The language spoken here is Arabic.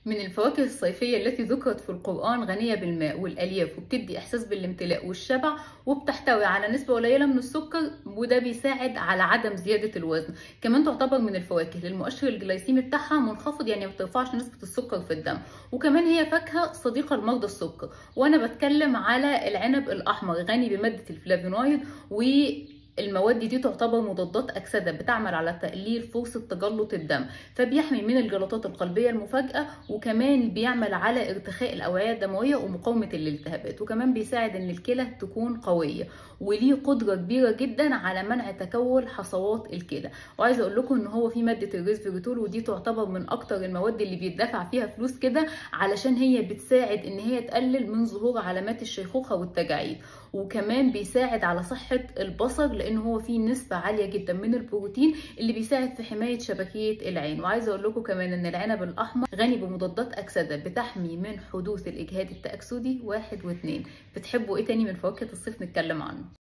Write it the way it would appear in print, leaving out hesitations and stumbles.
من الفواكه الصيفية التي ذكرت في القرآن غنية بالماء والألياف وبتدي إحساس بالامتلاء والشبع، وبتحتوي على نسبة قليلة من السكر، وده بيساعد على عدم زيادة الوزن. كمان تعتبر من الفواكه اللي المؤشر الجلايسيمي بتاعها منخفض، يعني ما بترفعش نسبة السكر في الدم. وكمان هي فاكهة صديقة لمرضى السكر. وأنا بتكلم على العنب الأحمر، غني بمادة الفلافونويد، والمواد دي تعتبر مضادات أكسدة بتعمل على تقليل فرصة تجلط الدم، فبيحمي من الجلطات القلبية المفاجئة، وكمان بيعمل على ارتخاء الأوعية الدموية ومقاومة الالتهابات، وكمان بيساعد إن الكلى تكون قوية، وليه قدرة كبيرة جدا على منع تكون حصوات الكلى. وعايزة أقول لكم إن هو في مادة الريسفيريتول، ودي تعتبر من أكتر المواد اللي بيدفع فيها فلوس كده، علشان هي بتساعد إن هي تقلل من ظهور علامات الشيخوخة والتجاعيد. وكمان بيساعد على صحة البصر، لأنه هو فيه نسبة عالية جدا من البروتين اللي بيساعد في حماية شبكية العين. وعايزة أقول لكم كمان إن العنب الأحمر غني بمضادات أكسدة بتحمي من حدوث الإجهاد التأكسدي 1 و2. بتحبوا إيه تاني من فواكه الصيف نتكلم عنه؟